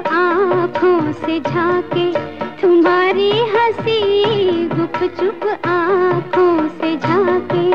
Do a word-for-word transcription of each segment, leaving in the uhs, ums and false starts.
आँखों से झांके तुम्हारी हंसी, गुपचुप आँखों से झांके।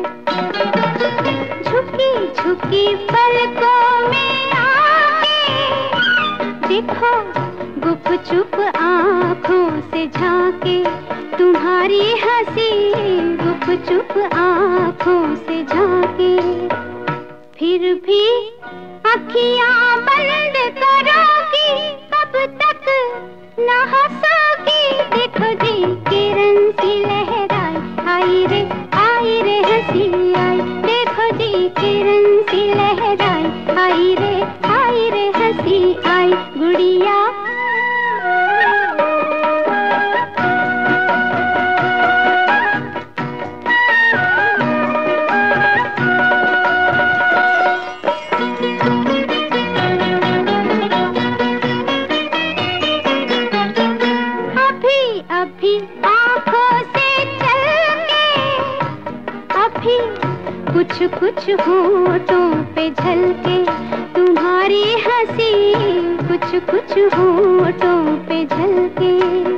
झुकी झुकी पलकों में आके देखो, गुपचुप आँखों से झांके तुम्हारी हंसी, गुपचुप आँखों से झांके। फिर भी अखियाँ बंद करोगी, कब तक न हंसोगी। देखो जी किरण सी लहराई, आई रे आई रे हंसी आई। देखो जी किरण सी लहराई, आई रे आई रे हंसी आई। गुड़िया अभी आँखों से चल के, अभी कुछ कुछ होठों पे झलके तुम्हारी हंसी, कुछ कुछ होठों पे झलके।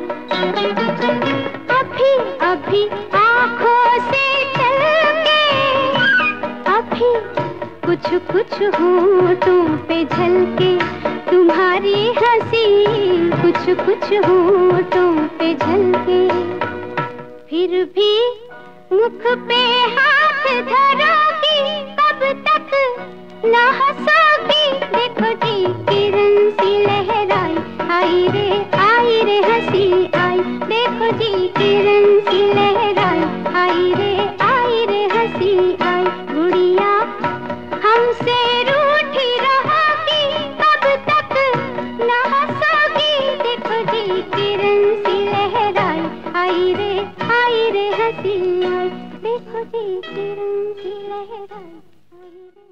अभी अभी आँखों से चल के, अभी कुछ कुछ होठों पे झलके तुम्हारी हंसी, कुछ कुछ होठों पे झलके। फिर भी मुख पे हाथ धरोगी, कब तक न हंसोगी। देखो जी किरण सी लहराई, आई रे आई रे हंसी आई। देखो जी किरण सी लहराई, आई रे आई रे हंसी आई। गुड़िया हमसे रूठी रहोगी, कब तक न हंसोगी। देखो जी किरण सी लहराई, आई रे आई रे हंसी आई। देखो जी किरण सी लहराई, आई रे